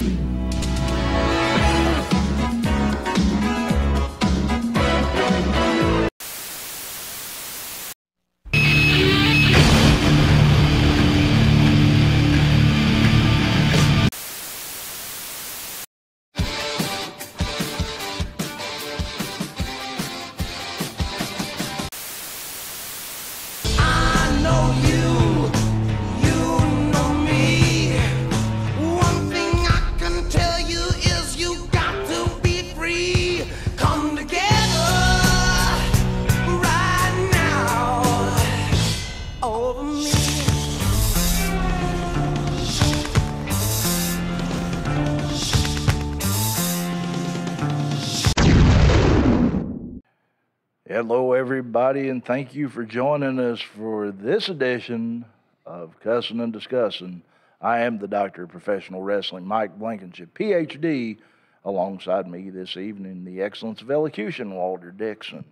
Hello, everybody, and thank you for joining us for this edition of Cussing and Discussing. I am the Doctor of Professional Wrestling, Mike Blankenship, PhD. Alongside me this evening, the Excellence of Elocution, Walter Dixon.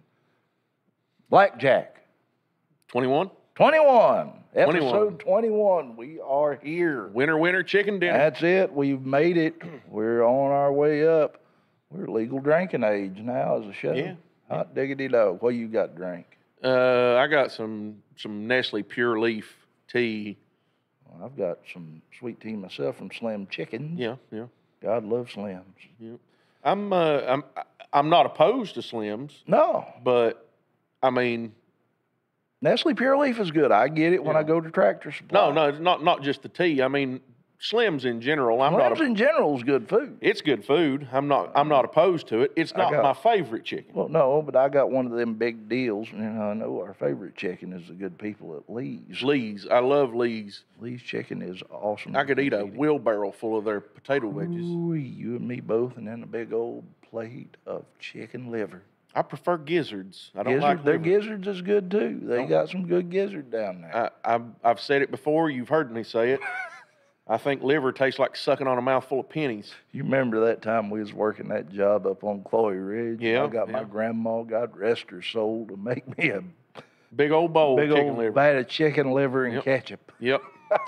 Blackjack. 21? 21. Episode 21. We are here. Winner, chicken dinner. That's it. We've made it. We're on our way up. We're legal drinking age now as a show. Yeah. Hot diggity dog. What you got to drink? I got some Nestle Pure Leaf tea. Well, I've got some sweet tea myself from Slim Chickens. Yeah. God loves Slims. Yeah. I'm not opposed to Slims. No. But I mean, Nestle Pure Leaf is good. I get it when I go to Tractor Supply. No, not just the tea. I mean, Slims in general. Slims in general is good food. It's good food. I'm not opposed to it. It's not my favorite chicken. Well, no, but I got one of them big deals, and I know our favorite chicken is the good people at Lee's. Lee's. I love Lee's. Lee's chicken is awesome. I could eat a wheelbarrow full of their potato wedges. Ooh, you and me both, and then a big old plate of chicken liver. I prefer gizzards. I don't like their liver. gizzards is good too. They got some good gizzard down there. I've said it before. You've heard me say it. I think liver tastes like sucking on a mouthful of pennies. You remember that time we was working that job up on Chloe Ridge? Yeah. I got my grandma, God rest her soul, to make me a big old bowl of chicken liver. Bite of chicken liver and ketchup. Yep.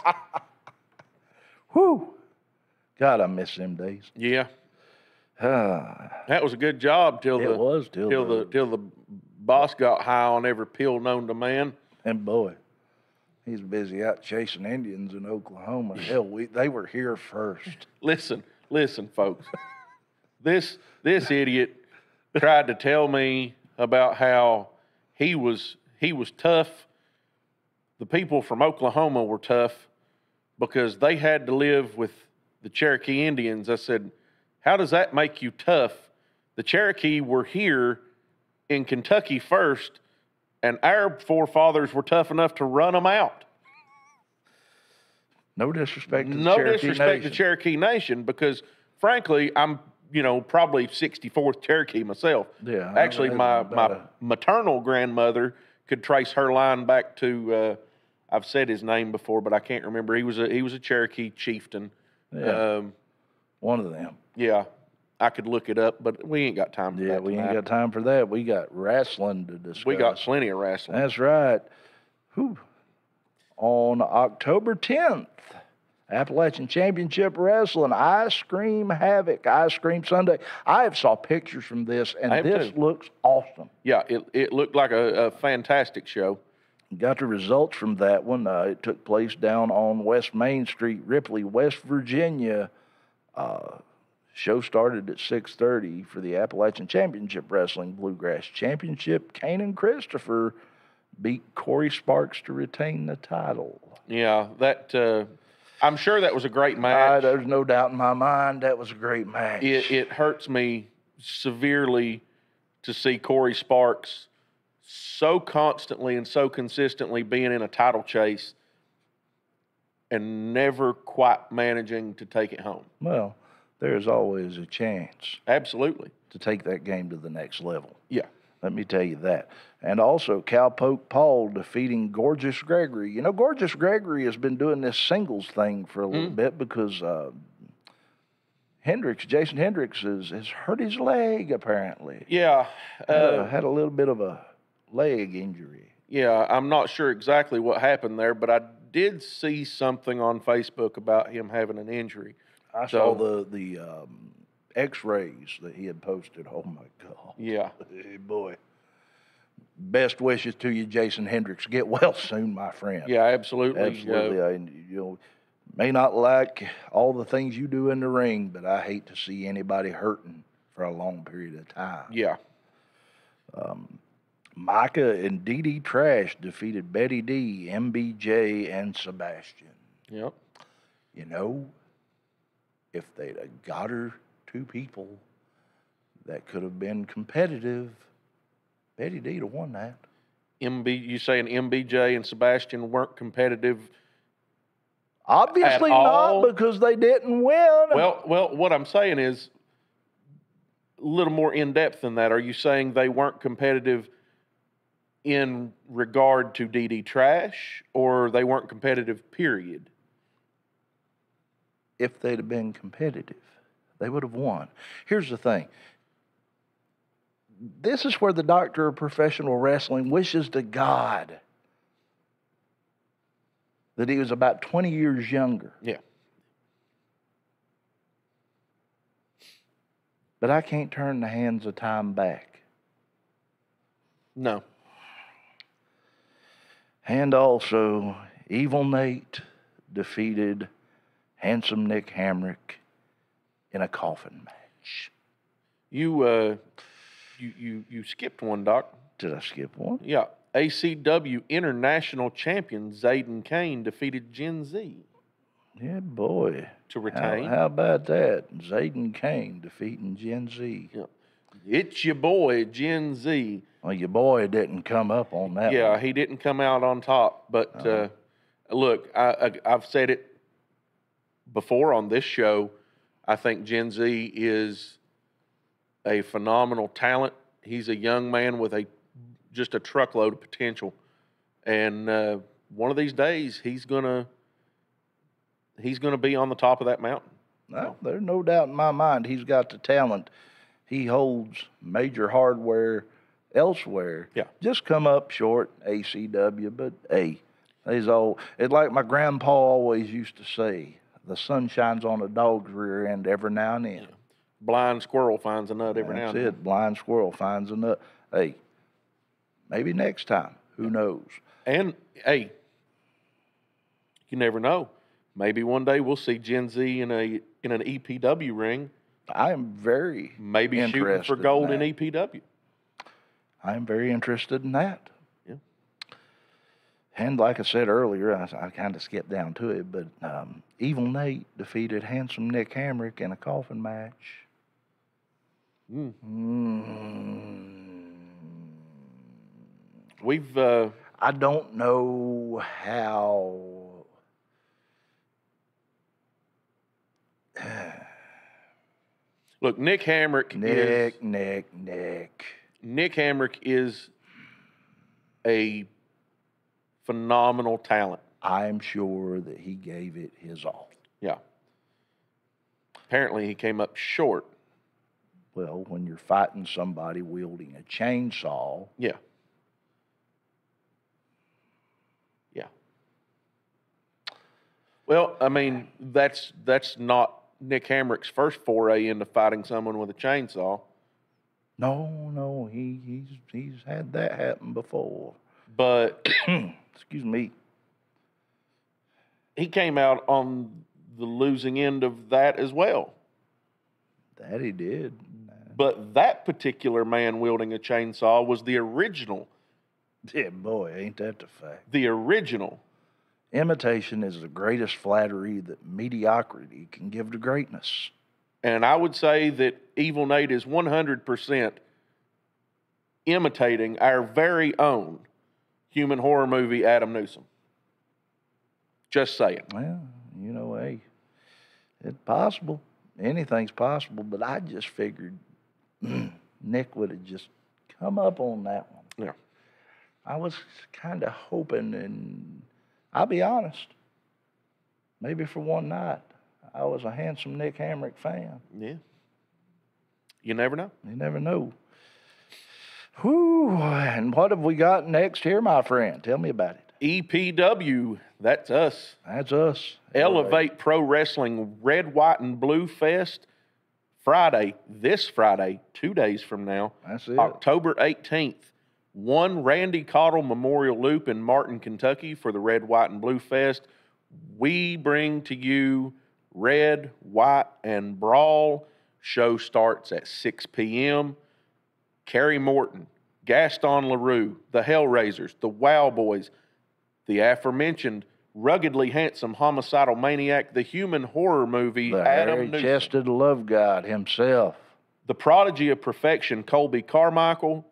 Whew. God, I miss them days. Yeah. That was a good job till the boss got high on every pill known to man. And boy, he's busy out chasing Indians in Oklahoma. Hell, they were here first. Listen, folks. This idiot tried to tell me about how he was tough. The people from Oklahoma were tough because they had to live with the Cherokee Indians. I said, how does that make you tough? The Cherokee were here in Kentucky first, and our forefathers were tough enough to run them out. No disrespect to the No Cherokee disrespect Nation. to Cherokee Nation, because frankly, I'm probably 64th Cherokee myself. Yeah. Actually, my maternal grandmother could trace her line back to I've said his name before, but I can't remember. He was a Cherokee chieftain. Yeah. One of them. Yeah. I could look it up, but we ain't got time for that. Yeah, we ain't got time for that. We got wrestling to discuss. We got plenty of wrestling. That's right. Whew. On October 10th, Appalachian Championship Wrestling, Ice Cream Havoc, Ice Cream Sunday. I have saw pictures from this, and this looks awesome. Yeah, it looked like a fantastic show. Got the results from that one. It took place down on West Main Street, Ripley, West Virginia. Show started at 6:30 for the Appalachian Championship Wrestling Bluegrass Championship. Kanan Christopher beat Corey Sparks to retain the title. Yeah, that I'm sure that was a great match. There's no doubt in my mind that was a great match. It hurts me severely to see Corey Sparks so constantly and so consistently being in a title chase and never quite managing to take it home. Well, there's always a chance. Absolutely. To take that game to the next level. Yeah. Let me tell you that. And also, Cowpoke Paul defeating Gorgeous Gregory. You know, Gorgeous Gregory has been doing this singles thing for a little bit because Jason Hendricks has hurt his leg, apparently. Yeah. Had a little bit of a leg injury. Yeah, I'm not sure exactly what happened there, but I did see something on Facebook about him having an injury. I saw the X-rays that he had posted. Oh my God! Yeah. Hey boy. Best wishes to you, Jason Hendricks. Get well soon, my friend. Yeah, absolutely. Absolutely. May not like all the things you do in the ring, but I hate to see anybody hurting for a long period of time. Yeah. Micah and Dee Trash defeated Betty D, MBJ, and Sebastian. Yep. You know, if they'd have got her two people that could have been competitive, Betty D'd have won that. You saying MBJ and Sebastian weren't competitive? Obviously not, because they didn't win. Well, what I'm saying is a little more in depth than that. Are you saying they weren't competitive in regard to DD Trash, or they weren't competitive, period? If they'd have been competitive, they would have won. Here's the thing. This is where the doctor of professional wrestling wishes to God that he was about 20 years younger. Yeah. But I can't turn the hands of time back. No. And also, Evil Nate defeated Handsome Nick Hamrick in a coffin match. You skipped one, Doc. Did I skip one? Yeah. ACW International Champion Zayden Kane defeated Gen Z Yeah, boy. to retain. How about that? Zayden Kane defeating Gen Z. Yeah. It's your boy, Gen Z. Well, your boy didn't come up on that Yeah, one. he didn't come out on top. But look, I've said it before on this show. I think Gen Z is a phenomenal talent. He's a young man with just a truckload of potential, and one of these days he's gonna be on the top of that mountain. No, there's no doubt in my mind he's got the talent. He holds major hardware elsewhere. Yeah. Just come up short, ACW, but hey, it's like my grandpa always used to say, the sun shines on a dog's rear end every now and then. Blind squirrel finds a nut every now and then. That's it. Blind squirrel finds a nut. Hey, maybe next time. Who knows? And hey, you never know. Maybe one day we'll see Gen Z in an EPW ring. I am very maybe shooting for gold in EPW. I am very interested in that. Yeah. And like I said earlier, I kind of skipped down to it, but Evil Nate defeated Handsome Nick Hamrick in a coffin match. We've. I don't know how. Look, Nick Hamrick. Nick Hamrick is a phenomenal talent. I'm sure that he gave it his all. Yeah. Apparently, he came up short. Well, when you're fighting somebody wielding a chainsaw. Yeah. Yeah. Well, I mean, that's not Nick Hamrick's first foray into fighting someone with a chainsaw. No, he's had that happen before. But excuse me. He came out on the losing end of that as well. That he did. But that particular man wielding a chainsaw was the original. Yeah, boy, ain't that the fact. The original. Imitation is the greatest flattery that mediocrity can give to greatness. And I would say that Evil Nate is 100% imitating our very own human horror movie, Adam Newsom. Just saying. Well, hey, it's possible. Anything's possible, but I just figured Nick would have just come up on that one. Yeah. I was kind of hoping, and I'll be honest, maybe for one night, I was a Handsome Nick Hamrick fan. Yeah. You never know. You never know. Whew, and what have we got next here, my friend? Tell me about it. EPW, that's us. That's us. Elevate Pro Wrestling Red, White, and Blue Fest. This Friday, 2 days from now, That's it. October 18th. One Randy Cottle Memorial Loop in Martin, Kentucky for the Red, White, and Blue Fest. We bring to you Red, White, and Brawl. Show starts at 6 p.m. Kerry Morton, Gaston LaRue, the Hellraisers, the Wow Boys, the aforementioned ruggedly handsome homicidal maniac, the human horror movie, The Adam Newsom, hairy-chested love god himself. the prodigy of perfection, Colby Carmichael,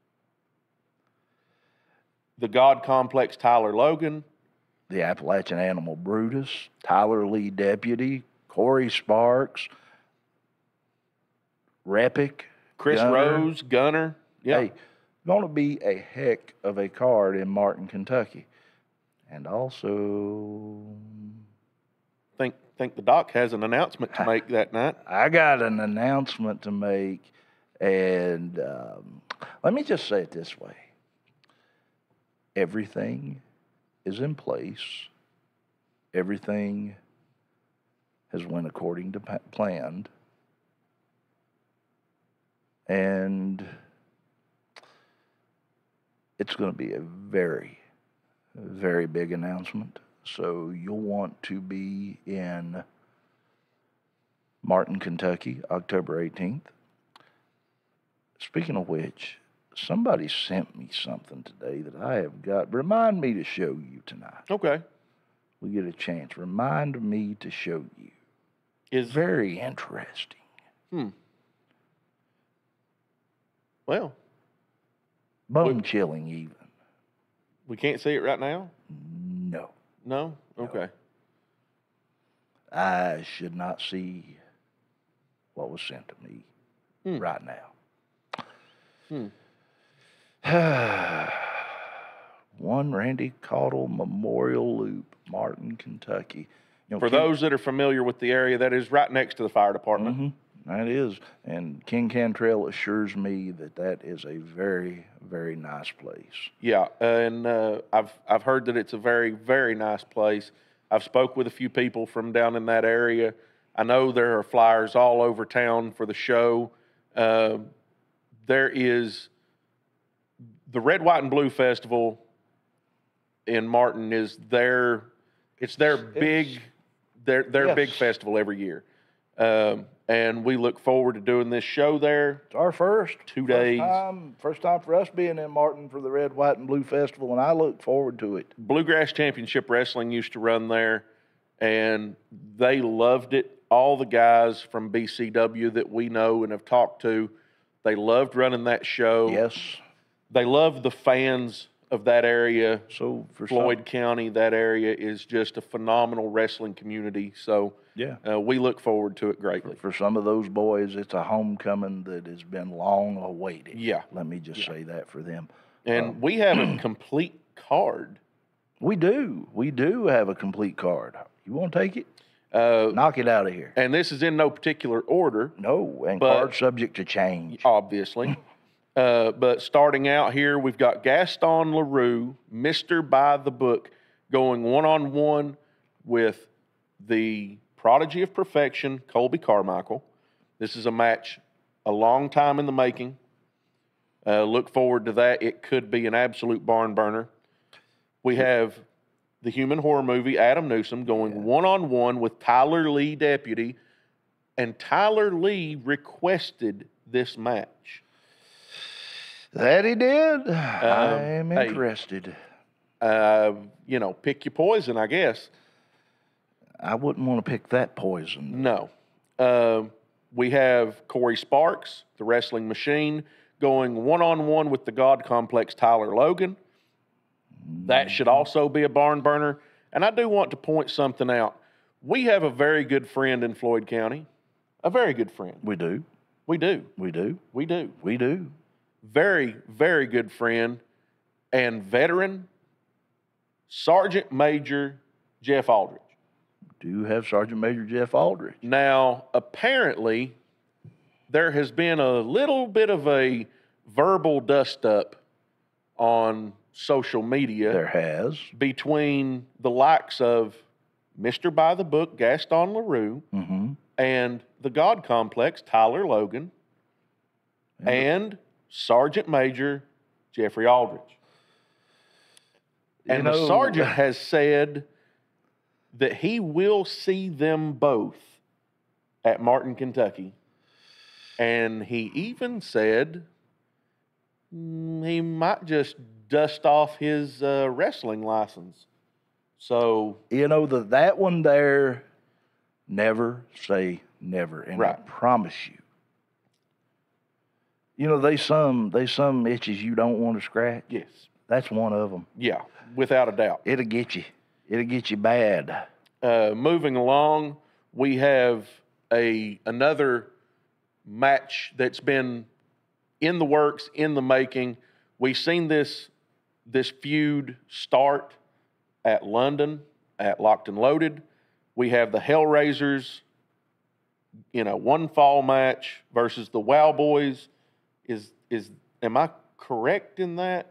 the God Complex, Tyler Logan, The Appalachian Animal Brutus, Tyler Lee Deputy, Corey Sparks, Repic, Chris Gunner. Rose, Gunner. Yeah. Hey, going to be a heck of a card in Martin, Kentucky. And also, Think the doc has an announcement to make that night. I got an announcement to make. And let me just say it this way. Everything is in place. Everything has went according to planned. And it's going to be a very, very big announcement. So you'll want to be in Martin, Kentucky, October 18th. Speaking of which, somebody sent me something today that I have got. Remind me to show you tonight. Okay. We get a chance. Remind me to show you. Is Very interesting. Well, Bone chilling, even. we can't see it right now? No. No? Okay. I should not see what was sent to me right now. One Randy Cottle Memorial Loop, Martin, Kentucky. You know, For those that are familiar with the area, that is right next to the fire department. That is. And King Cantrell assures me that that is a very, very nice place. Yeah, and I've heard that it's a very, very nice place. I've spoke with a few people from down in that area. I know there are flyers all over town for the show. There is the Red, White, and Blue Festival in Martin is their big big festival every year. And we look forward to doing this show there. It's our first. 2 days. First time for us being in Martin for the Red, White, and Blue Festival, and I look forward to it. Bluegrass Championship Wrestling used to run there, and they loved it. All the guys from BCW that we know and have talked to, they loved running that show. Yes. They love the fans of that area. So for Floyd County, that area is just a phenomenal wrestling community. So we look forward to it greatly. For some of those boys, it's a homecoming that has been long awaited. Yeah. Let me just say that for them. And we have a complete card. We do. We do have a complete card. You want to take it? Knock it out of here. And this is in no particular order. No, and card subject to change. Obviously. But starting out here, we've got Gaston LaRue, Mr. By the Book, going one-on-one with the prodigy of perfection, Colby Carmichael. This is a match a long time in the making. Look forward to that. It could be an absolute barn burner. We have the human horror movie, Adam Newsom, going one-on-one with Tyler Lee Deputy. And Tyler Lee requested this match. That he did. I'm interested. Pick your poison, I guess. I wouldn't want to pick that poison. No. We have Corey Sparks, the wrestling machine, going one-on-one with the God Complex, Tyler Logan. That should also be a barn burner. And I do want to point something out. We have a very good friend in Floyd County. A very good friend. We do. We do. We do. We do. We do. Very, very good friend and veteran, Sergeant Major Jeff Aldridge. Do have Sergeant Major Jeff Aldridge. Now, apparently, there has been a little bit of a verbal dust-up on social media There has. between the likes of Mr. By the Book, Gaston LaRue, Mm-hmm. and the God Complex, Tyler Logan, and Sergeant Major Jeffrey Aldridge. And the sergeant has said that he will see them both at Martin, Kentucky. And he even said he might just dust off his wrestling license. So, that one there, never say never. And I promise you, there's some itches you don't want to scratch. yes. That's one of them. Yeah, without a doubt. It'll get you. It'll get you bad. Moving along, we have another match that's been in the works, in the making. We've seen this feud start at London, at Locked and Loaded. We have the Hellraisers in a one fall match versus the Wow Boys. Am I correct in that?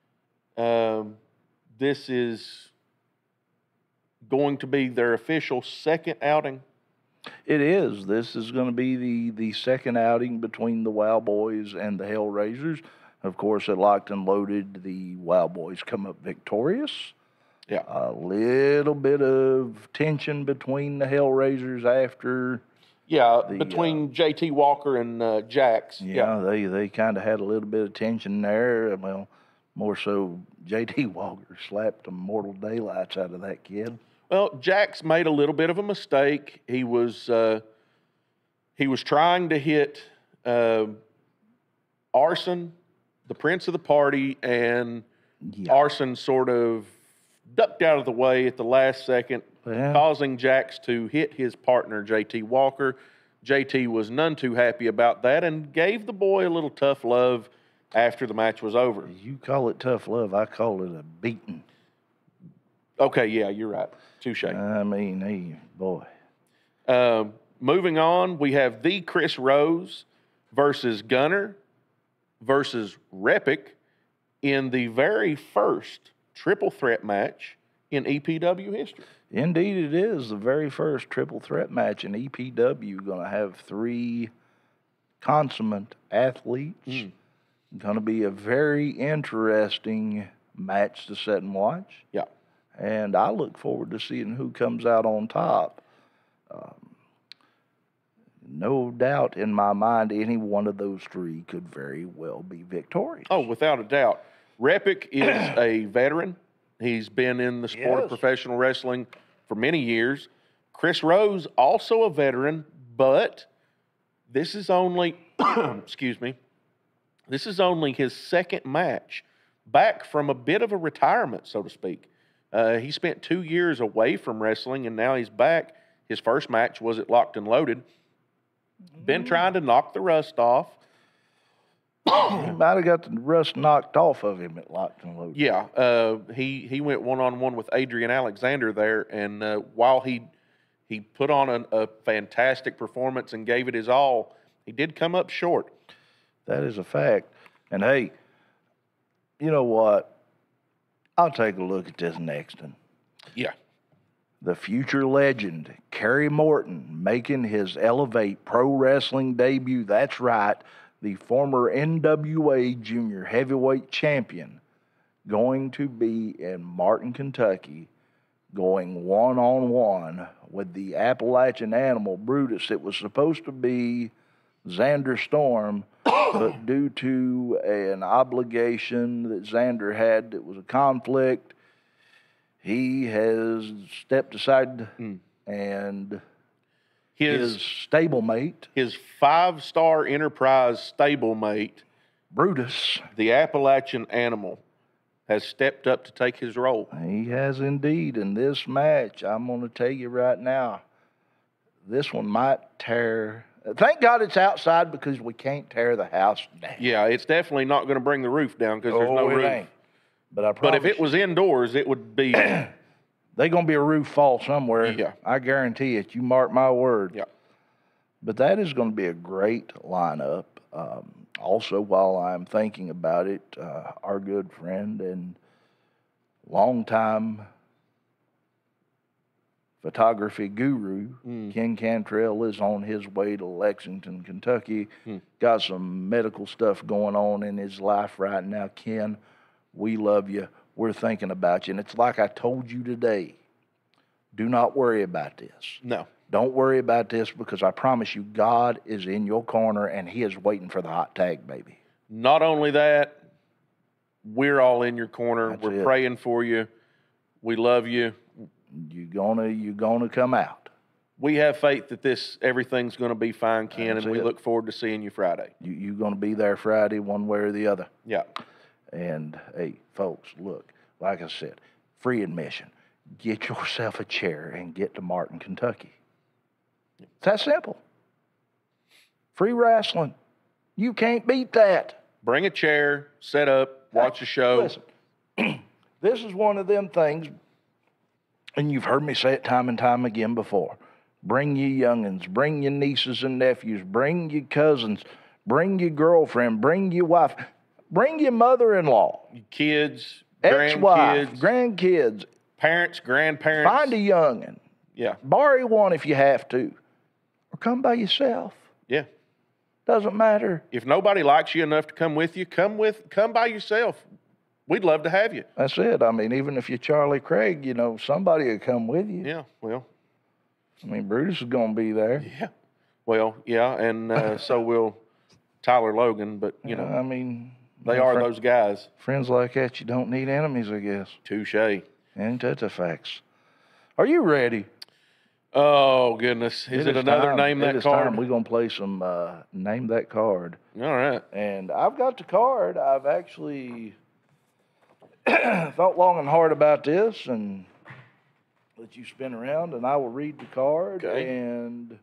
This is going to be their official second outing. It is. This is going to be the second outing between the Wow Boys and the Hellraisers. Of course, at Locked and Loaded, the Wow Boys come up victorious. Yeah. A little bit of tension between the Hellraisers after. Yeah, between JT Walker and Jax. Yeah, they kind of had a little bit of tension there. Well, more so JT Walker slapped the mortal daylights out of that kid. Well, Jax made a little bit of a mistake. He was trying to hit Arson, the prince of the party, and Arson sort of ducked out of the way at the last second, causing Jax to hit his partner, JT Walker. JT was none too happy about that and gave the boy a little tough love after the match was over. You call it tough love. I call it a beating. Okay, yeah, you're right. Touche. I mean, hey, boy. Moving on, we have the Chris Rose versus Gunner versus Repic in the very first triple threat match in EPW history. Indeed, it is the very first triple threat match in EPW. Going to have 3 consummate athletes. Going to be a very interesting match to sit and watch. Yeah. And I look forward to seeing who comes out on top. No doubt in my mind, any one of those 3 could very well be victorious. Oh, without a doubt. Repic is a veteran. He's been in the sport of professional wrestling for many years. Chris Rose, also a veteran, but this is only, this is only his second match back from a bit of a retirement, so to speak. He spent 2 years away from wrestling, and now he's back. His first match was at Locked and Loaded. Been trying to knock the rust off. He might have got the rust knocked off of him at Locked and Loaded. Yeah, he went one-on-one with Adrian Alexander there, and while he put on a fantastic performance and gave it his all, he did come up short. That is a fact. And hey, you know what? I'll take a look at this next one. Yeah. The future legend, Kerry Morton, making his Elevate Pro Wrestling debut. That's right. The former NWA Junior Heavyweight Champion, going to be in Martin, Kentucky, going one-on-one with the Appalachian Animal, Brutus. It was supposed to be Xander Storm, but due to an obligation that Xander had, it was a conflict, he has stepped aside and his stablemate, his 5-star Enterprise stablemate, Brutus, the Appalachian Animal, has stepped up to take his role. He has indeed. In this match, I'm going to tell you right now, this one might tear. Thank God it's outside because we can't tear the house down. Yeah, it's definitely not going to bring the roof down because there's no roof. Ain't. But if it was indoors, it would be. There's going to be a roof fall somewhere. Yeah. I guarantee it. You mark my word. Yeah. But that is going to be a great lineup. Also, while I'm thinking about it, our good friend and longtime photography guru, Ken Cantrell, is on his way to Lexington, Kentucky. Got some medical stuff going on in his life right now. Ken, we love you. We're thinking about you. And it's like I told you today, do not worry about this. No. Don't worry about this, because I promise you, God is in your corner and he is waiting for the hot tag, baby. Not only that, we're all in your corner. That's We're it. praying for you. We love you. You're gonna come out. We have faith that everything's gonna be fine, Ken, That's and we it. look forward to seeing you Friday. You're gonna be there Friday, one way or the other. Yeah. And hey, folks, look, like I said, free admission. Get yourself a chair and get to Martin, Kentucky. It's that simple. Free wrestling. You can't beat that. Bring a chair, set up, watch a show. Listen, this is one of them things, and you've heard me say it time and time again before. Bring your youngins, bring your nieces and nephews, bring your cousins, bring your girlfriend, bring your wife, bring your mother-in-law, Kids, ex-wife, grandkids, grandkids. parents, grandparents. Find a youngin. Yeah. Borrow one if you have to. Or come by yourself. Yeah. Doesn't matter. If nobody likes you enough to come with you, come by yourself. We'd love to have you. That's it. I mean, even if you're Charlie Craig, somebody will come with you. Yeah. Well. I mean, Brutus is going to be there. Yeah. Well, yeah, and so will Tyler Logan, but I mean, they are those guys. Friends like that, you don't need enemies, I guess. Touche. Ain't that the facts? Are you ready? Oh goodness! Is it another name that card? We're gonna play some name that card. All right. And I've got the card. I've actually thought long and hard about this, and let you spin around, and I will read the card. Okay. And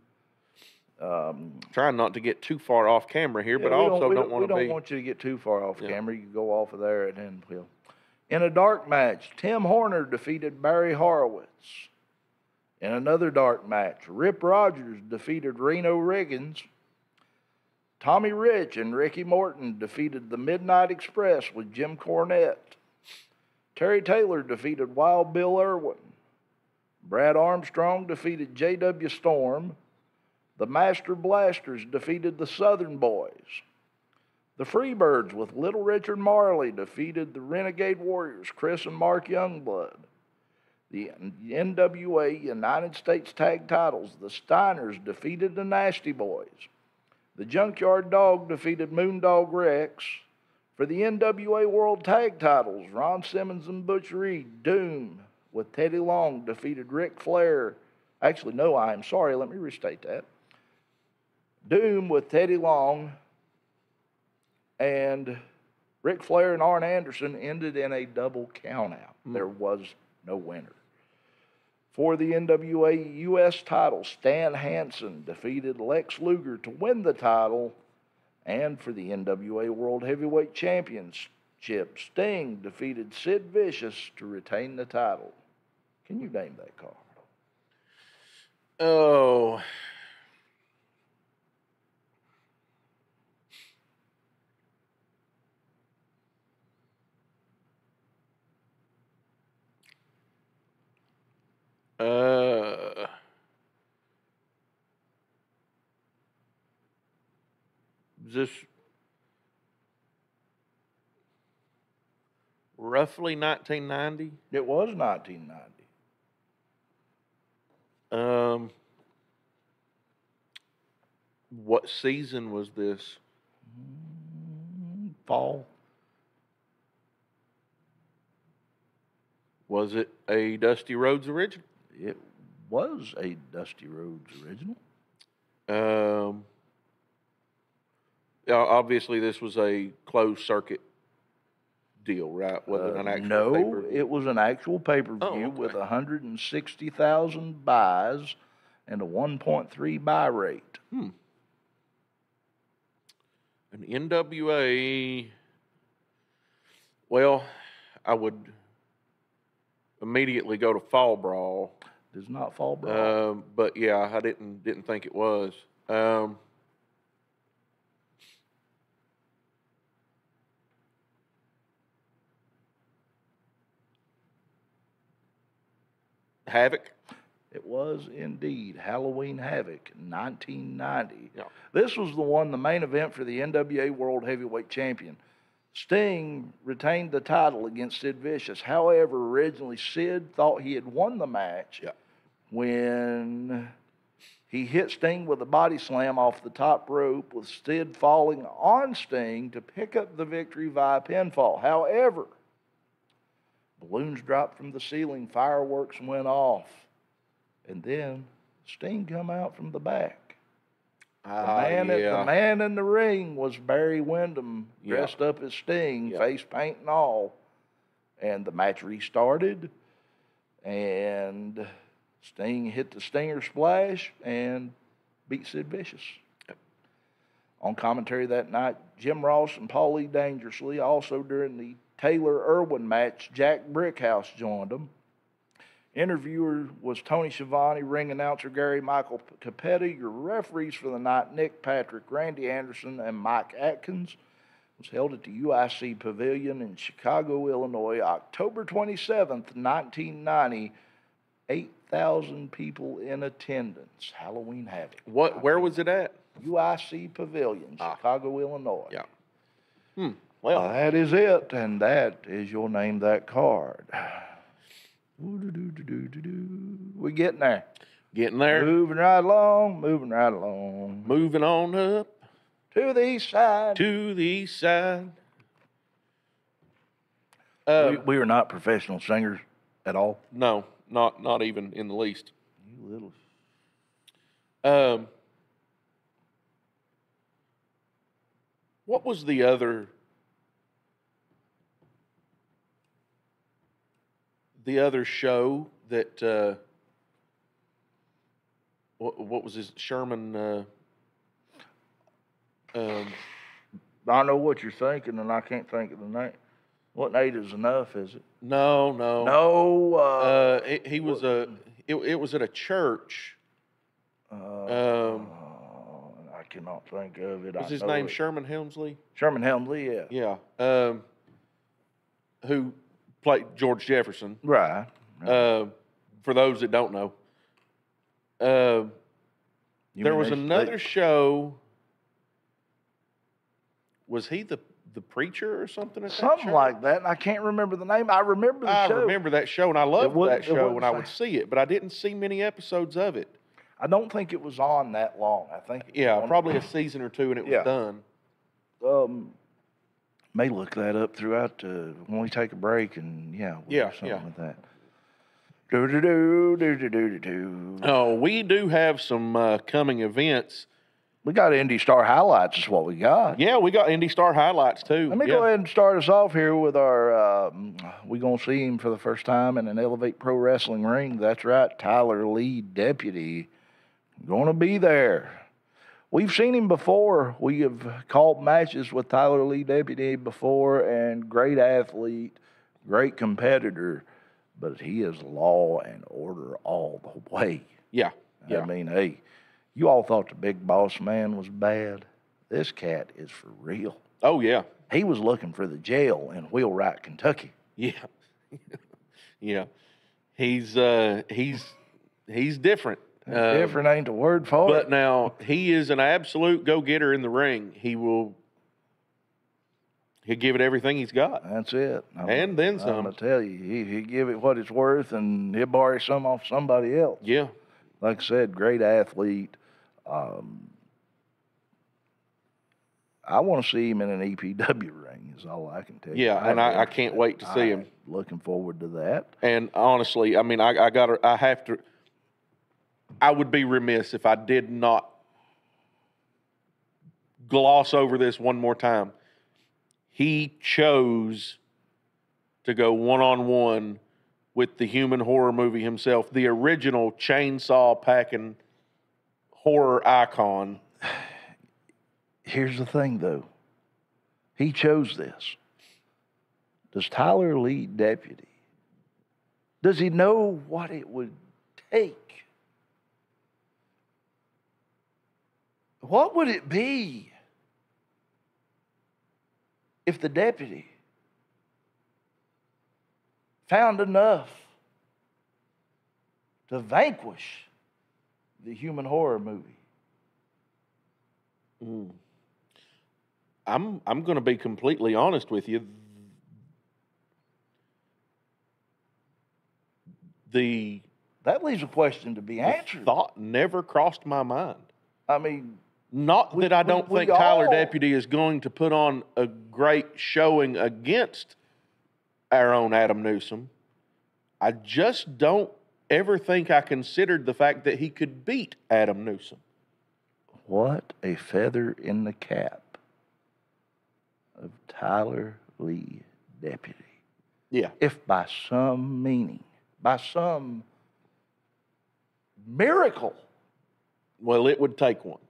trying not to get too far off camera here, but I we also don't want we to don't be. want you to get too far off camera. You can go off of there, and then we'll. In a dark match, Tim Horner defeated Barry Horowitz. In another dark match, Rip Rogers defeated Reno Riggins. Tommy Rich and Ricky Morton defeated the Midnight Express with Jim Cornette. Terry Taylor defeated Wild Bill Irwin. Brad Armstrong defeated J.W. Storm. The Master Blasters defeated the Southern Boys. The Freebirds with Little Richard Marley defeated the Renegade Warriors, Chris and Mark Youngblood. The NWA United States Tag Titles, the Steiners defeated the Nasty Boys. The Junkyard Dog defeated Moondog Rex. For the NWA World Tag Titles, Ron Simmons and Butch Reed, Doom with Teddy Long defeated Ric Flair. Actually, no, I am sorry. Let me restate that. Doom with Teddy Long and Ric Flair and Arn Anderson ended in a double countout. There was no winner. For the NWA U.S. title, Stan Hansen defeated Lex Luger to win the title. And for the NWA World Heavyweight Championship, Sting defeated Sid Vicious to retain the title. Can you name that card? Oh. Just roughly 1990. It was 1990. What season was this? Fall. Was it a Dusty Rhodes original? It was a Dusty Rhodes original. Obviously, this was a closed circuit deal, right? Wasn't an actual No, pay-per-view? it was an actual pay-per-view Oh, okay. with 160,000 buys and a 1.3 buy rate. An NWA. Well, I would immediately go to Fall Brawl. Does not fall broad. But yeah, I didn't think it was. Havoc. It was indeed Halloween Havoc, 1990. Yeah. This was the main event for the NWA World Heavyweight Champion. Sting retained the title against Sid Vicious. However, originally Sid thought he had won the match when he hit Sting with a body slam off the top rope, with Sid falling on Sting to pick up the victory via pinfall. However, balloons dropped from the ceiling, fireworks went off, and then Sting come out from the back. The man in the ring was Barry Windham, dressed up as Sting, face paint and all. And the match restarted, and Sting hit the Stinger Splash and beat Sid Vicious. On commentary that night, Jim Ross and Paulie Dangerously. Also during the Taylor-Irwin match, Jack Brickhouse joined them. Interviewer was Tony Schiavone, ring announcer Gary Michael Capetta. Your referees for the night, Nick Patrick, Randy Anderson, and Mike Atkins. It was held at the UIC Pavilion in Chicago, Illinois, October 27th, 1990. 8,000 people in attendance. Halloween Havoc. Where was it at? UIC Pavilion, Chicago, Illinois. Yeah. Well, that is it, and that is your name that card. We're getting there. Getting there. Moving right along, moving right along. Moving on up. To the east side. To the east side. We were not professional singers at all. No, not even in the least. You little. What was the other show that what was his Sherman I know what you're thinking, and I can't think of the name. What 8 is enough, is it? No. He was it was at a church. I cannot think of it. Was his name Sherman Helmsley? Sherman Helmsley, yeah. Yeah. Who played George Jefferson. Right. For those that don't know. There was another show. Was he the preacher or something? Something like that. And I can't remember the name. I remember the show. I remember that show, and I loved that show when I would see it, but I didn't see many episodes of it. I don't think it was on that long. I think probably a season or two, and it was done. May look that up throughout when we take a break, and we'll do something with that. Oh, we do have some coming events. We got Indy Star highlights is what we got. Yeah, we got Indy Star highlights too. Let me go ahead and start us off here with our, we're going to see him for the first time in an Elevate Pro Wrestling ring. That's right, Tyler Lee Deputy. Going to be there. We've seen him before. We have called matches with Tyler Lee Deputy before, and great athlete, great competitor, but he is law and order all the way. Yeah. I mean, hey, you all thought the Big Boss Man was bad. This cat is for real. Oh, yeah. He was looking for the jail in Wheelwright, Kentucky. Yeah. Yeah. He's different. Different ain't the word for it. But now, he is an absolute go-getter in the ring. He'll give it everything he's got. That's it. And then some. I'm going to tell you, he'll give it what it's worth, and he'll borrow some off somebody else. Yeah. Like I said, great athlete. I want to see him in an EPW ring is all I can tell you. Yeah, and I can't wait to see him. Looking forward to that. And honestly, I mean, I would be remiss if I did not gloss over this one more time. He chose to go one-on-one with the human horror movie himself, the original chainsaw-packing horror icon. Here's the thing, though. He chose this. Does Tyler Lee Deputy, does he know what it would take? What would it be if the deputy found enough to vanquish the human horror movie? I'm going to be completely honest with you. That leaves a question to be answered. Thought never crossed my mind. I mean, not that I don't think Tyler Deputy is going to put on a great showing against our own Adam Newsom. I just don't ever think I considered the fact that he could beat Adam Newsom. What a feather in the cap of Tyler Lee Deputy. Yeah. If by some meaning, by some miracle. Well, it would take one.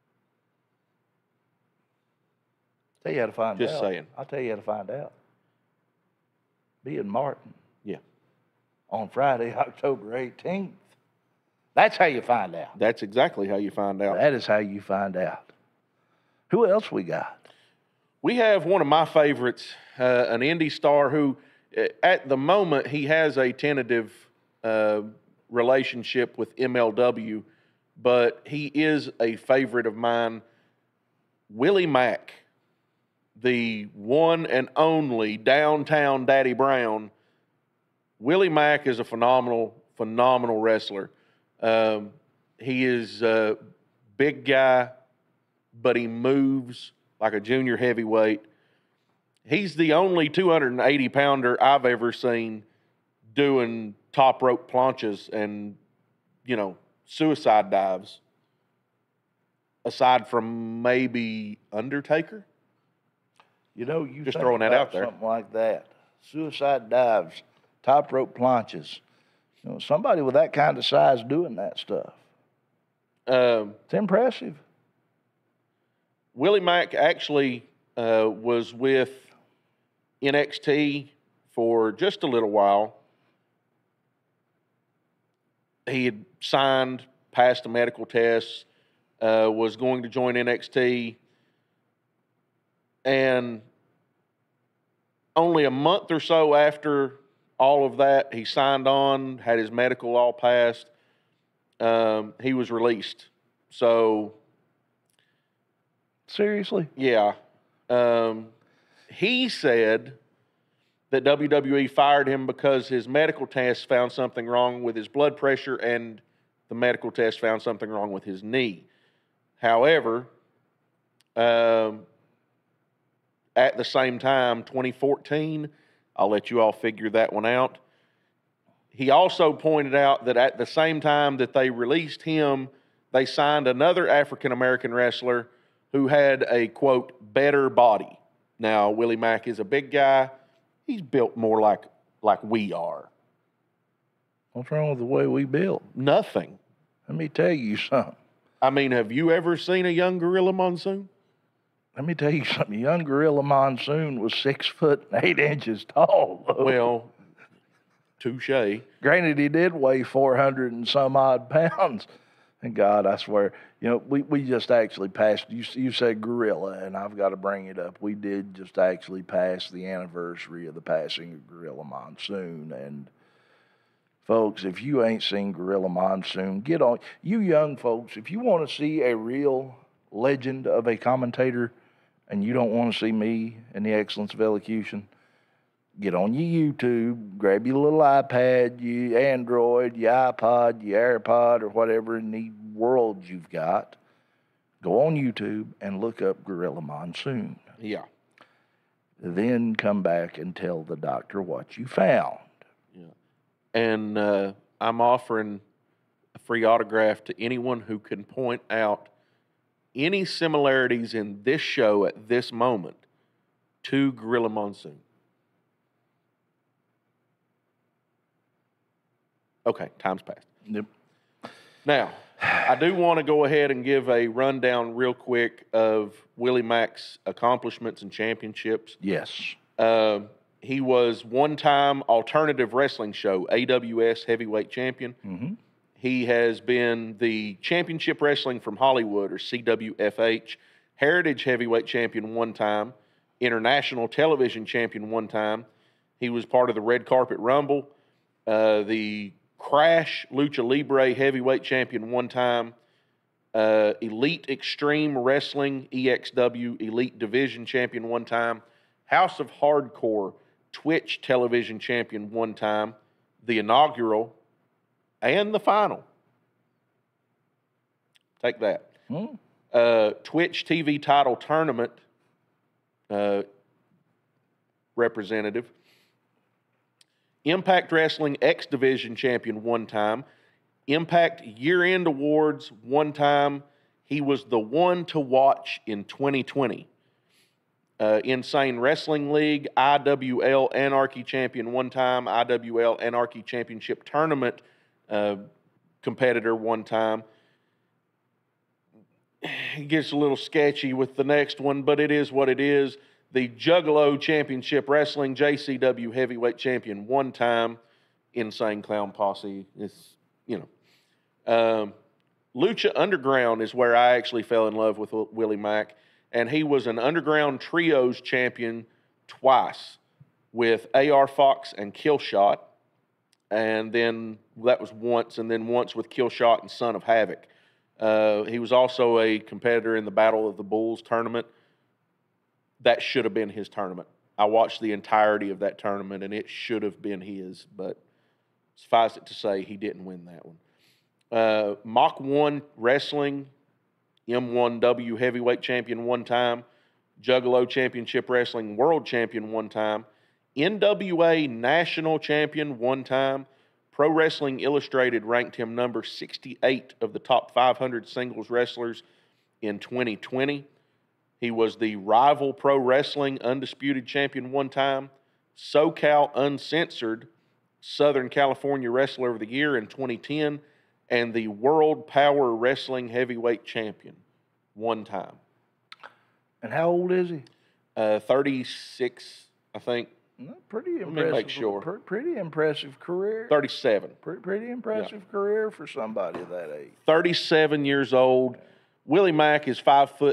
Tell you how to find out. Just saying. I'll tell you how to find out. Be in Martin. Yeah. On Friday, October 18th. That's how you find out. That's exactly how you find out. That is how you find out. Who else we got? We have one of my favorites, an indie star who, at the moment, he has a tentative relationship with MLW, but he is a favorite of mine, Willie Mack, the one and only downtown Daddy Brown. Willie Mack is a phenomenal wrestler. He is a big guy, but he moves like a junior heavyweight. He's the only 280-pounder I've ever seen doing top rope planches and, suicide dives, aside from maybe Undertaker. You just throwing that out there. Something like that. Suicide dives, top rope planches. Somebody with that kind of size doing that stuff. It's impressive. Willie Mack actually was with NXT for just a little while. He had signed, passed a medical test, was going to join NXT, and only a month or so after all of that, he signed on, had his medical all passed. He was released. So, seriously? Yeah. He said that WWE fired him because his medical test found something wrong with his blood pressure and the medical test found something wrong with his knee. However, at the same time, 2014, I'll let you all figure that one out. He also pointed out that at the same time that they released him, they signed another African-American wrestler who had a, quote, better body. Now, Willie Mack is a big guy. He's built more like we are. What's wrong with the way we built? Nothing. Let me tell you something. I mean, have you ever seen a young Gorilla Monsoon? Let me tell you something. Young Gorilla Monsoon was 6 foot and 8 inches tall. Well, touche. Granted, he did weigh 400 and some odd pounds. And God, I swear, we just actually passed. You said Gorilla, and I've got to bring it up. We did just actually pass the anniversary of the passing of Gorilla Monsoon. And folks, if you ain't seen Gorilla Monsoon, get on. You young folks, if you want to see a real legend of a commentator, and you don't want to see me and the excellence of elocution, get on your YouTube, grab your little iPad, your Android, your iPod, your AirPod, or whatever in the world you've got. Go on YouTube and look up Gorilla Monsoon. Yeah. Then come back and tell the doctor what you found. Yeah. And I'm offering a free autograph to anyone who can point out any similarities in this show at this moment to Gorilla Monsoon. Okay, time's passed. Yep. Now, I do want to go ahead and give a rundown real quick of Willie Mack's accomplishments and championships. Yes. He was one-time Alternative Wrestling Show, AWS Heavyweight Champion. Mm-hmm. He has been the Championship Wrestling from Hollywood, or CWFH, Heritage Heavyweight Champion one time, International Television Champion one time. He was part of the Red Carpet Rumble, the Crash Lucha Libre Heavyweight Champion one time, Elite Extreme Wrestling EXW Elite Division Champion one time, House of Hardcore Twitch Television Champion one time, the inaugural, and the final. Take that. Twitch TV title tournament representative. Impact Wrestling X Division champion one time. Impact Year-End Awards one time. He was the one to watch in 2020. Insane Wrestling League, IWL Anarchy champion one time. IWL Anarchy Championship Tournament competitor one time. It gets a little sketchy with the next one, but it is what it is. The Juggalo Championship Wrestling JCW Heavyweight Champion one time. Insane Clown Posse. It's, Lucha Underground is where I actually fell in love with Willie Mack, and he was an Underground Trios champion twice with AR Fox and Killshot, and then that was once, and then once with Killshot and Son of Havoc. He was also a competitor in the Battle of the Bulls tournament. That should have been his tournament. I watched the entirety of that tournament, and it should have been his, but suffice it to say, he didn't win that one. Mach 1 Wrestling, M1W Heavyweight Champion one time, Juggalo Championship Wrestling World Champion one time, NWA National Champion one time. Pro Wrestling Illustrated ranked him number 68 of the top 500 singles wrestlers in 2020. He was the Rival Pro Wrestling Undisputed Champion one time, SoCal Uncensored Southern California Wrestler of the Year in 2010, and the World Power Wrestling Heavyweight Champion one time. And how old is he? 36, I think. Pretty impressive. Let me make sure. Pretty impressive career. 37. Pretty impressive career for somebody that age. 37 years old. Willie Mack is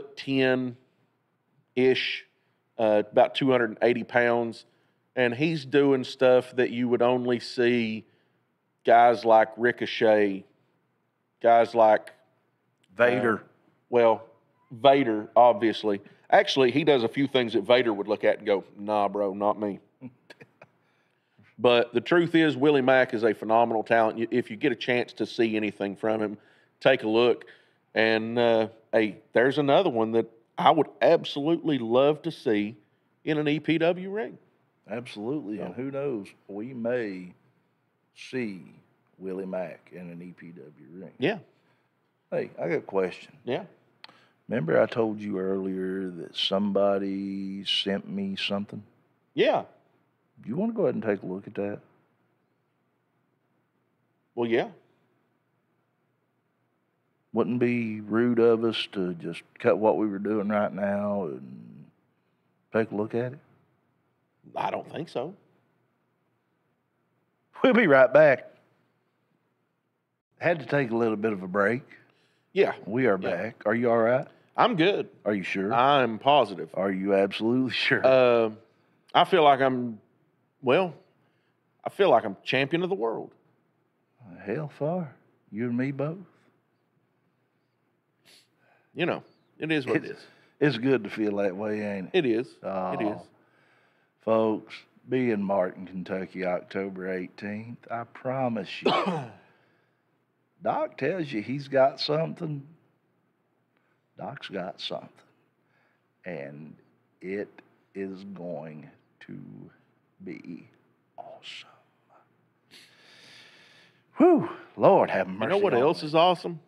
5'10"-ish, about 280 pounds, and he's doing stuff that you would only see guys like Ricochet, guys like Vader. Vader, obviously. Actually, he does a few things that Vader would look at and go, nah, bro, not me. But the truth is, Willie Mack is a phenomenal talent. If you get a chance to see anything from him, take a look. And there's another one that I would absolutely love to see in an EPW ring. Absolutely. And who knows, we may see Willie Mack in an EPW ring. Yeah. Hey, I got a question. Yeah. Remember I told you earlier that somebody sent me something? Yeah. Do you want to go ahead and take a look at that? Well, yeah. Wouldn't be rude of us to just cut what we were doing right now and take a look at it? I don't think so. We'll be right back. Had to take a little bit of a break. Yeah. We are back. Are you all right? I'm good. Are you sure? I'm positive. Are you absolutely sure? I feel like I'm champion of the world. Hell far. You and me both. It is what it is. It's good to feel that way, ain't it? It is. It is. Folks, be in Martin, Kentucky, October 18th. I promise you. Doc tells you he's got something. Doc's got something. And it is going to be awesome. Whew. Lord have mercy. You know what else is awesome?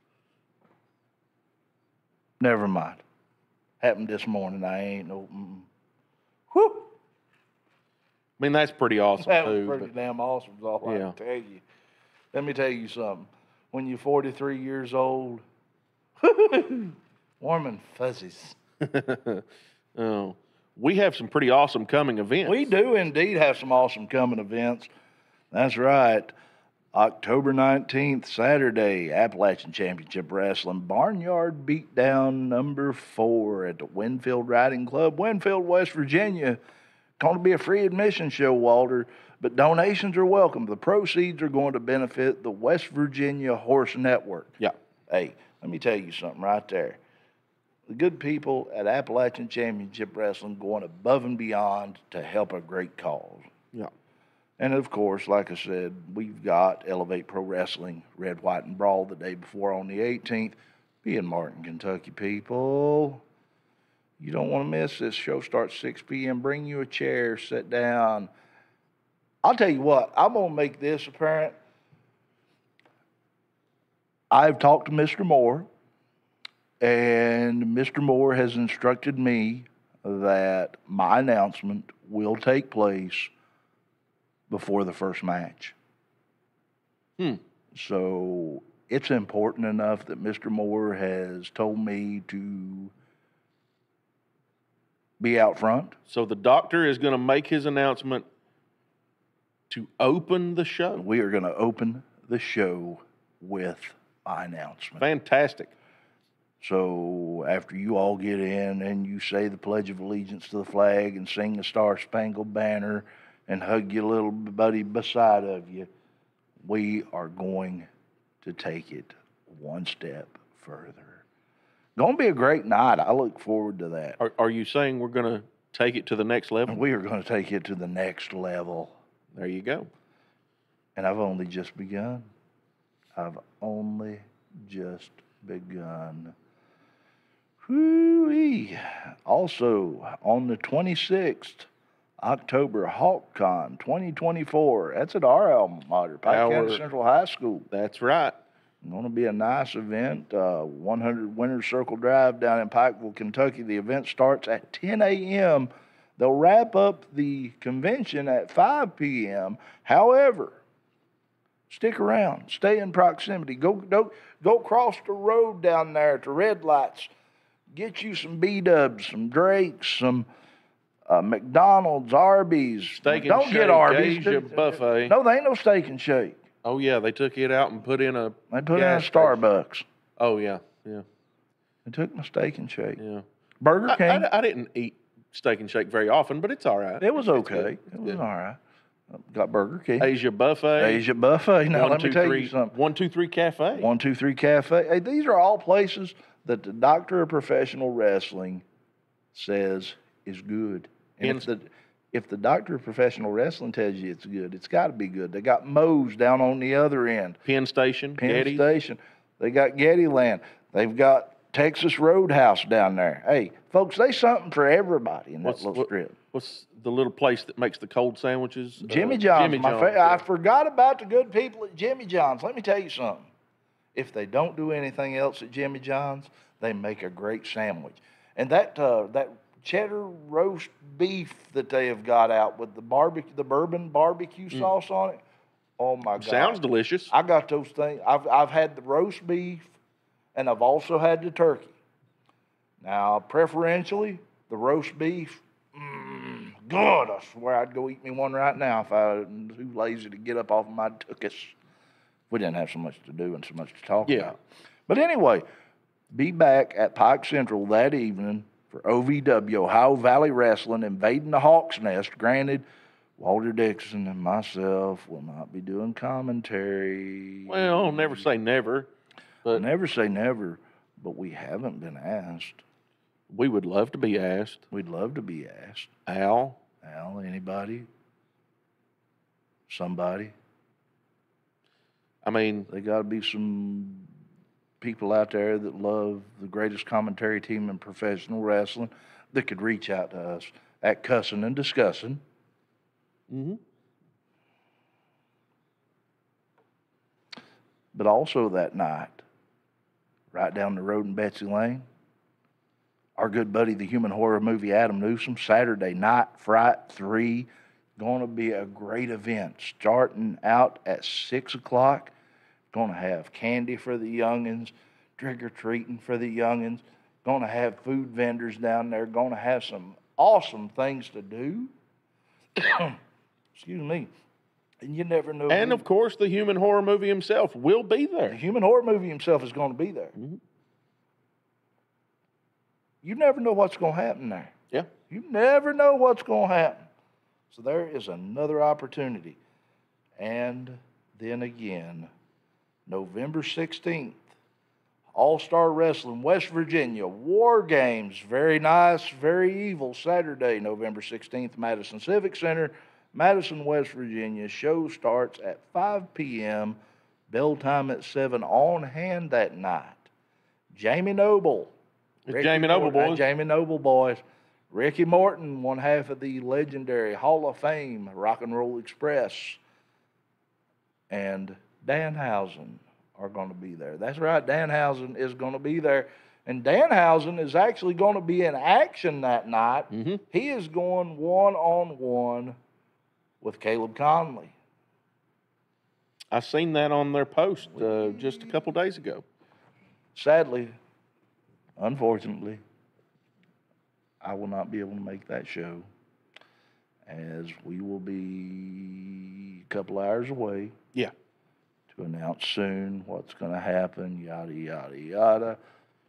Never mind. Happened this morning. I ain't no. Whew. I mean, that's pretty awesome, That too. was pretty damn awesome, is all I can tell you. Let me tell you something. When you're 43 years old, warm and fuzzies. Oh, we have some pretty awesome coming events. We do indeed have some awesome coming events. That's right. October 19th, Saturday, Appalachian Championship Wrestling, Barnyard Beatdown number 4 at the Winfield Riding Club, Winfield, West Virginia. Going to be a free admission show, Walter, but donations are welcome. The proceeds are going to benefit the West Virginia Horse Network. Yeah. Hey, let me tell you something right there. The good people at Appalachian Championship Wrestling going above and beyond to help a great cause. Yeah. And of course, like I said, we've got Elevate Pro Wrestling, Red, White, and Brawl the day before on the 18th. Be in Martin, Kentucky, people. You don't want to miss this. Show starts 6 p.m. Bring you a chair, sit down. I'll tell you what, I'm going to make this apparent. I've talked to Mr. Moore, and Mr. Moore has instructed me that my announcement will take place before the first match. So it's important enough that Mr. Moore has told me to be out front. So the doctor is going to make his announcement to open the show. We are going to open the show with my announcement. Fantastic. So after you all get in and you say the Pledge of Allegiance to the flag and sing the Star Spangled Banner and hug your little buddy beside of you, we are going to take it one step further. Going to be a great night. I look forward to that. Are you saying we're going to take it to the next level? We are going to take it to the next level. There you go. And I've only just begun. I've only just begun. Whoo-wee. Also, on the 26th, October, HawkCon 2024. That's at our alma mater, Pike County Central High School. That's right. Going to be a nice event. 100 Winners Circle Drive down in Pikeville, Kentucky. The event starts at 10 a.m. They'll wrap up the convention at 5 p.m. However, stick around. Stay in proximity. Go cross the road down there to Red Lights. Get you some B-dubs, some Drakes, some McDonald's, Arby's. Steak and Don't Shake, get Arby's. Asia Buffet. No, they ain't no Steak and Shake. Oh, yeah, they took it out and put in a They put in a gas station. Starbucks. Oh, yeah, yeah, They took my Steak and Shake. yeah. Burger King. I didn't eat Steak and Shake very often, but it's all right. It was It's okay. good. It was Good. all right. Got Burger King. Asia Buffet. Asia Buffet. Now, let me tell you something. 123 Cafe. 123 Cafe. Hey, these are all places that the doctor of professional wrestling says is good. And if the doctor of professional wrestling tells you it's good, it's got to be good. They got Moe's down on the other end. Penn Station. Penn Getty. Station. They got Gettyland. They've got Texas Roadhouse down there. Hey, folks, there's something for everybody in that little strip. What's the little place that makes the cold sandwiches? Jimmy John's. Jimmy John's. I forgot about the good people at Jimmy John's. Let me tell you something. If they don't do anything else at Jimmy John's, they make a great sandwich. And that cheddar roast beef that they have got out with the bourbon barbecue sauce on it. Oh my God! Sounds delicious. I got those things. I've had the roast beef, and I've also had the turkey. Now, preferentially, the roast beef. God, I swear I'd go eat me one right now if I wasn't too lazy to get up off of my tuchus. We didn't have so much to do and so much to talk about. But anyway, be back at Pike Central that evening for OVW, Ohio Valley Wrestling, invading the Hawk's Nest. Granted, Walter Dixon and myself will not be doing commentary. Well, never say never. But Never say never, but we haven't been asked. we would love to be asked. We'd love to be asked. Al, Al, anybody? Somebody? I mean, They got to be some people out there that love the greatest commentary team in professional wrestling that could reach out to us at Cussing and Discussing. But also that night, right down the road in Betsy Lane, our good buddy, the human horror movie Adam Newsom, Saturday Night Fright 3, going to be a great event. Starting out at 6 o'clock, going to have candy for the youngins, trick-or-treating for the youngins, going to have food vendors down there, going to have some awesome things to do. Excuse me. And you never know. And of course, the human horror movie himself will be the there. human horror movie himself is going to be there. Mhm. You never know what's going to happen there. Yeah. You never know what's going to happen. So there is another opportunity. And then again, November 16th, All-Star Wrestling, West Virginia, War Games, very nice, very evil, Saturday, November 16th, Madison Civic Center, Madison, West Virginia. Show starts at 5 p.m., bell time at 7, on hand that night. Jamie Noble. It's Jamie Noble, boys. Jamie Noble, boys. Ricky Morton, one half of the legendary Hall of Fame Rock and Roll Express, and Danhausen are going to be there. That's right, Danhausen is going to be there. And Danhausen is actually going to be in action that night. Mm-hmm. He is going one-on-one with Caleb Conley. I seen that on their post just a couple days ago. Sadly, unfortunately, I will not be able to make that show, as we will be a couple hours away. Yeah. To announce soon what's going to happen, yada, yada, yada.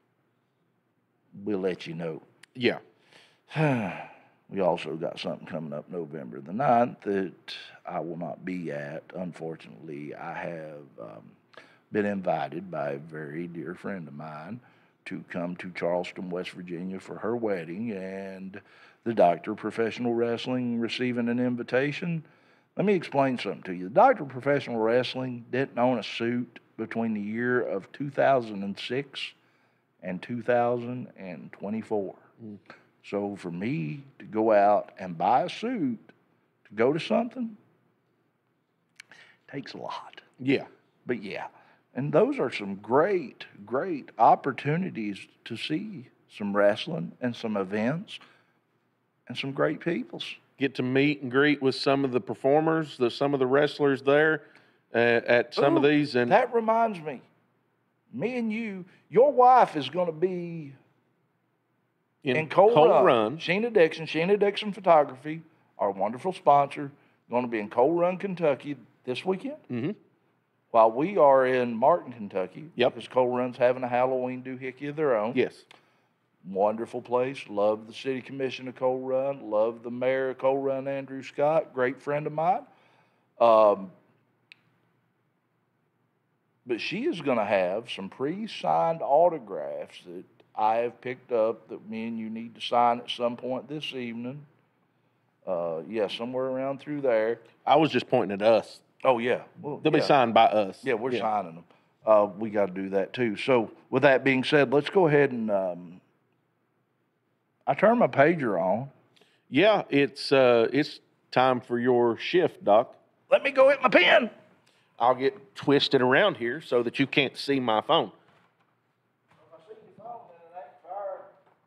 We'll let you know. Yeah. We also got something coming up November the 9th that I will not be at. Unfortunately, I have been invited by a very dear friend of mine to come to Charleston, West Virginia for her wedding, and the Doctor of Professional Wrestling receiving an invitation. Let me explain something to you. The Doctor of Professional Wrestling didn't own a suit between the year of 2006 and 2024. Mm. So for me to go out and buy a suit to go to something takes a lot. Yeah. But yeah, and those are some great, great opportunities to see some wrestling and some events and some great peoples. Get to meet and greet with some of the performers, some of the wrestlers there at some of these. And that reminds me, me and you, your wife is going to be in Coal Run. Sheena Dixon Photography, our wonderful sponsor, going to be in Coal Run, Kentucky this weekend. Mm-hmm. While we are in Martin, Kentucky. Yep. Because Coal Run's having a Halloween doohickey of their own. Yes. Wonderful place. Love the city commission of Coal Run. Love the mayor of Coal Run, Andrew Scott. Great friend of mine. But she is going to have some pre-signed autographs that I have picked up that me and you need to sign at some point this evening. Somewhere around through there. I was just pointing at us. Oh, yeah. Well, they'll be signed by us. Yeah, we're signing them. We got to do that too. So with that being said, let's go ahead and I turned my pager on. Yeah, it's time for your shift, Doc. Let me go hit my pen. I'll get twisted around here so that you can't see my phone. If I see your phone, then it ain't fired.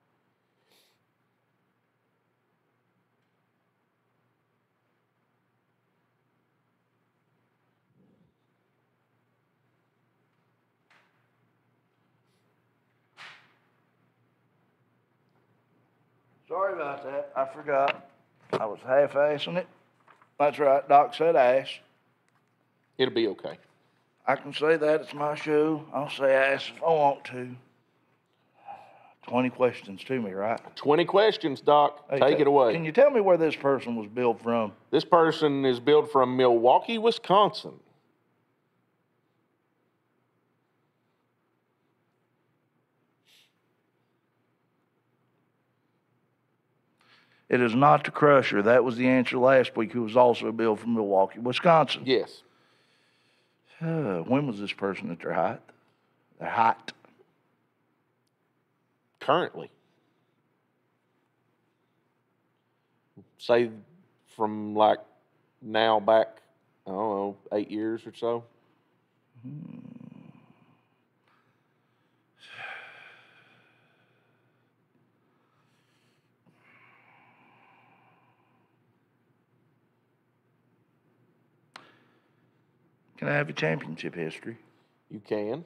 Sorry about that. I forgot. I was half-assing it. That's right. Doc said ass. It'll be okay. I can say that. It's my show. I'll say ass if I want to. 20 questions to me, right? 20 questions, Doc. Hey, Take it away. Can you tell me where this person was billed from? This person is billed from Milwaukee, Wisconsin. It is not the Crusher. That was the answer last week, who was also billed from Milwaukee, Wisconsin. Yes. When was this person at their height? Their height. Currently. Say from like now back, I don't know, 8 years or so. Can I have a championship history? You can.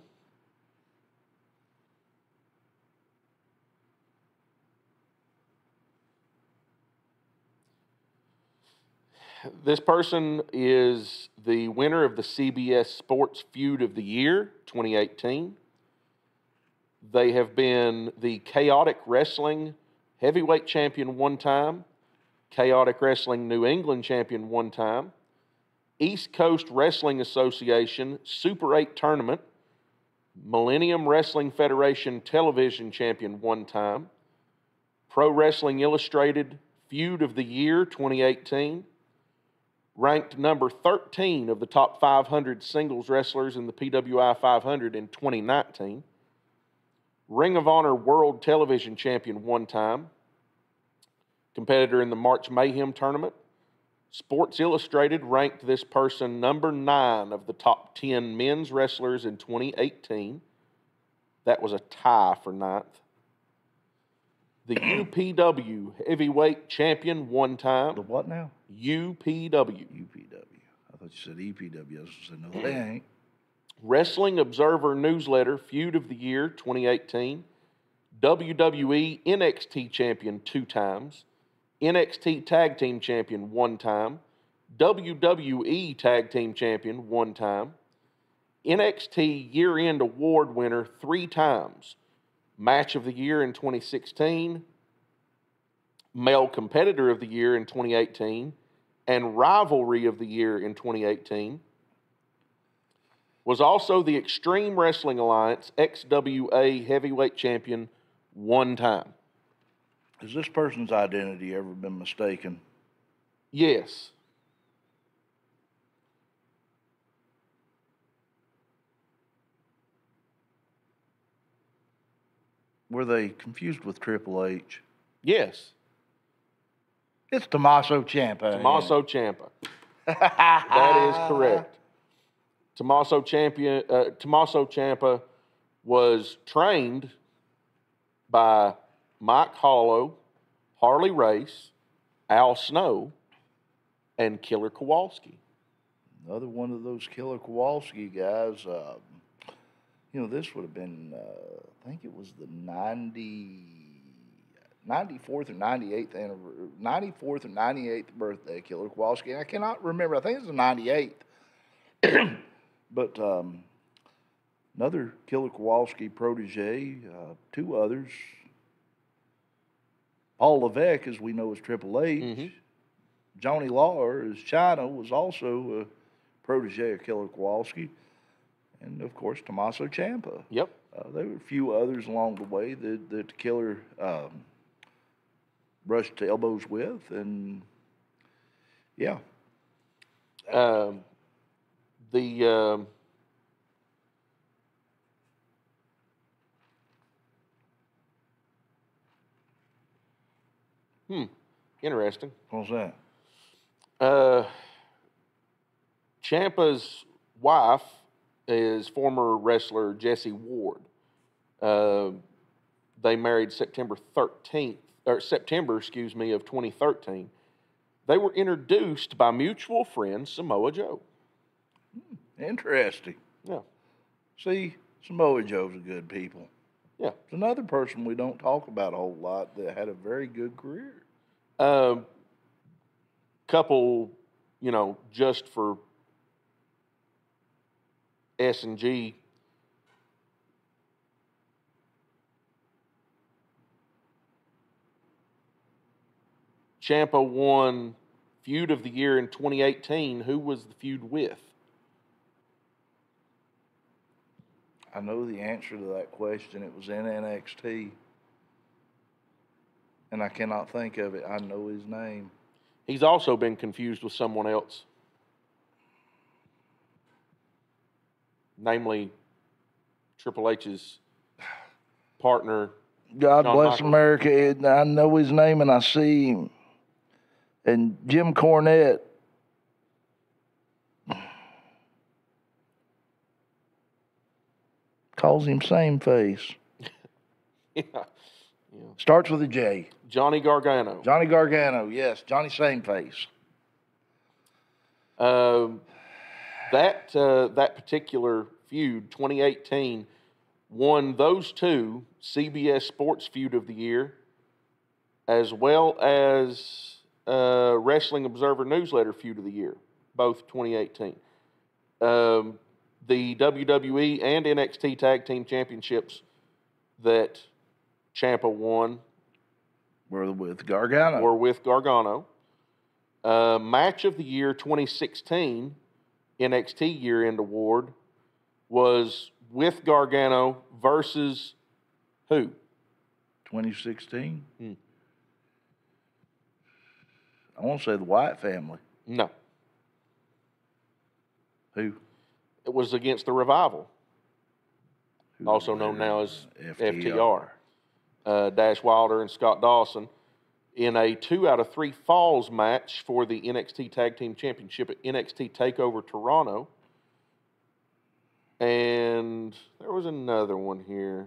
This person is the winner of the CBS Sports Feud of the Year 2018. They have been the Chaotic Wrestling Heavyweight Champion one time, Chaotic Wrestling New England Champion one time, East Coast Wrestling Association Super 8 Tournament, Millennium Wrestling Federation Television Champion one time, Pro Wrestling Illustrated Feud of the Year 2018, ranked number 13 of the top 500 singles wrestlers in the PWI 500 in 2019, Ring of Honor World Television Champion one time, competitor in the March Mayhem Tournament. Sports Illustrated ranked this person number 9 of the top 10 men's wrestlers in 2018. That was a tie for 9th. The UPW Heavyweight Champion one time. The what now? UPW. UPW. I thought you said EPW. I was going to say, no, they ain't. Wrestling Observer Newsletter Feud of the Year 2018. WWE NXT Champion 2 times. NXT Tag Team Champion 1 time. WWE Tag Team Champion 1 time. NXT Year-End Award winner 3 times. Match of the Year in 2016. Male Competitor of the Year in 2018. And Rivalry of the Year in 2018. Was also the Extreme Wrestling Alliance XWA Heavyweight Champion 1 time. Has this person's identity ever been mistaken? Yes. Were they confused with Triple H? Yes. It's Tommaso Ciampa. Tommaso Ciampa. That is correct. Tommaso Ciampa was trained by Mike Hollow, Harley Race, Al Snow, and Killer Kowalski. Another one of those Killer Kowalski guys. This would have been, I think it was the 94th or 94th or 98th birthday of Killer Kowalski. And I cannot remember. I think it was the 98th. But another Killer Kowalski protege, 2 others. Paul Levesque, as we know, as Triple H. Mm-hmm. Johnny Lawler, as China, was also a protege of Killer Kowalski. And, of course, Tommaso Ciampa. Yep. There were a few others along the way that Killer brushed elbows with. And, yeah. Interesting. What's that? Ciampa's wife is former wrestler Jessie Ward. They married September 2013. They were introduced by mutual friend Samoa Joe. Interesting. Yeah. See, Samoa Joe's a good people. Yeah. It's another person we don't talk about a whole lot that had a very good career. Couple, just for S&G. Ciampa won Feud of the Year in 2018. Who was the feud with? I know the answer to that question. It was in NXT. And I cannot think of it. I know his name. He's also been confused with someone else. Namely, Triple H's partner. God Shawn bless Michaels. America. I know his name and I see him. And Jim Cornette. Calls him same face. Yeah. Starts with a J. Johnny Gargano. Johnny Gargano, yes. Johnny Same Face. That particular feud, 2018, won those 2 CBS Sports Feud of the Year, as well as Wrestling Observer Newsletter Feud of the Year, both 2018. The WWE and NXT Tag Team Championships that Ciampa won We're with Gargano. were with Gargano. Match of the Year 2016 NXT Year-End Award was with Gargano versus who? 2016? Hmm. I want to say the Wyatt family. No. Who? It was against the Revival, Who also was known there? now as FTR. Dash Wilder and Scott Dawson in a 2 out of 3 falls match for the NXT Tag Team Championship at NXT TakeOver Toronto. And there was another one here.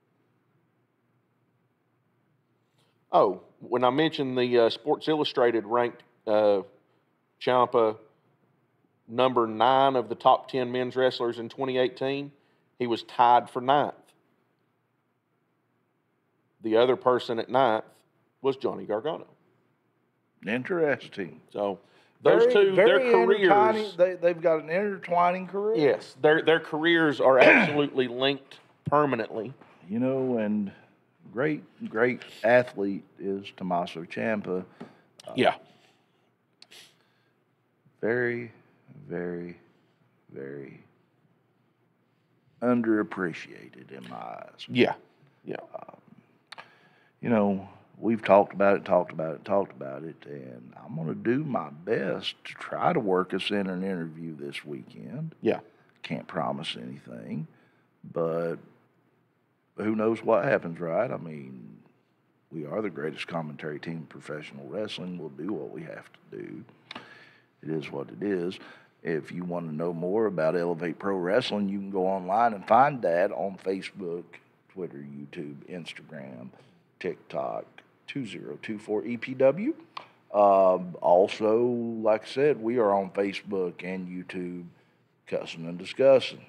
Oh, when I mentioned the Sports Illustrated ranked Ciampa number 9 of the top 10 men's wrestlers in 2018, he was tied for 9th. The other person at 9th was Johnny Gargano. Interesting. So those two, their careers, they've got an intertwining career. yes, their careers are absolutely linked permanently. You know, and great athlete is Tommaso Ciampa. Yeah. Very, very, very underappreciated in my eyes. Yeah. You know, we've talked about it, and I'm going to do my best to try to work us in an interview this weekend. Yeah. Can't promise anything, but who knows what happens, right? I mean, we are the greatest commentary team in professional wrestling. We'll do what we have to do. It is what it is. If you want to know more about Elevate Pro Wrestling, you can go online and find that on Facebook, Twitter, YouTube, Instagram, TikTok, 2024EPW. Also, like I said, we are on Facebook and YouTube, Cussing and Discussing.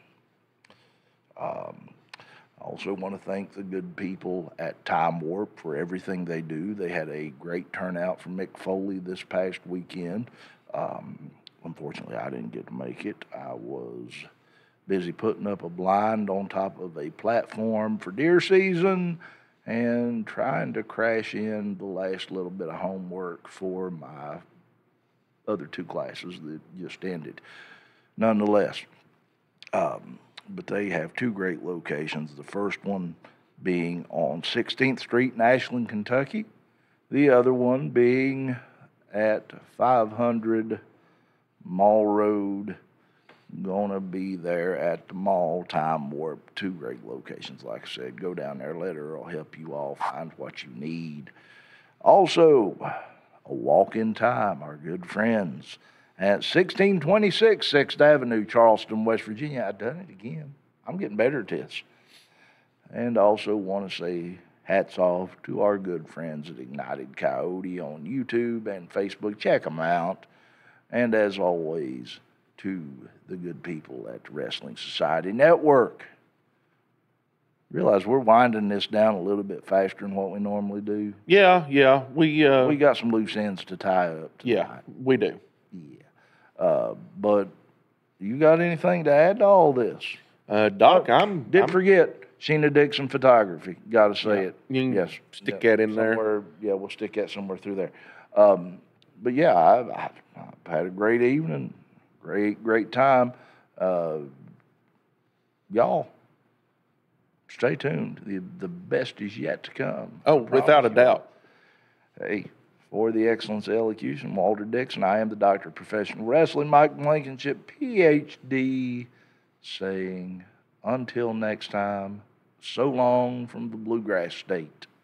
I also want to thank the good people at Time Warp for everything they do. They had a great turnout for Mick Foley this past weekend. Unfortunately, I didn't get to make it. I was busy putting up a blind on top of a platform for deer season and trying to crash in the last little bit of homework for my other 2 classes that just ended. Nonetheless, but they have 2 great locations. The first one being on 16th Street in Ashland, Kentucky. The other one being at 500 Mall Road. Gonna be there at the mall, Time Warp. 2 great locations, like I said. Go down there, let Earl help you all find what you need. Also, A Walk in Time, our good friends at 1626 6th Avenue, Charleston, West Virginia. I've done it again. I'm getting better at this. And also want to say hats off to our good friends at Ignited Coyote on YouTube and Facebook. Check them out. And as always, to the good people at the Wrestling Society Network. Realize we're winding this down a little bit faster than what we normally do. Yeah. We got some loose ends to tie up tonight. yeah, we do. Yeah. But you got anything to add to all this? Doc, Didn't forget Sheena Dixon Photography. Got to say it. You can Yes. stick that in there. Somewhere, yeah, we'll stick that somewhere through there. But yeah, I've had a great evening. Great time. Y'all, stay tuned. The best is yet to come. Oh, without a doubt. Hey, for the Excellence Elocution, Walter Dixon. I am the Doctor of Professional Wrestling, Mike Blankenship, PhD, saying until next time, so long from the Bluegrass State.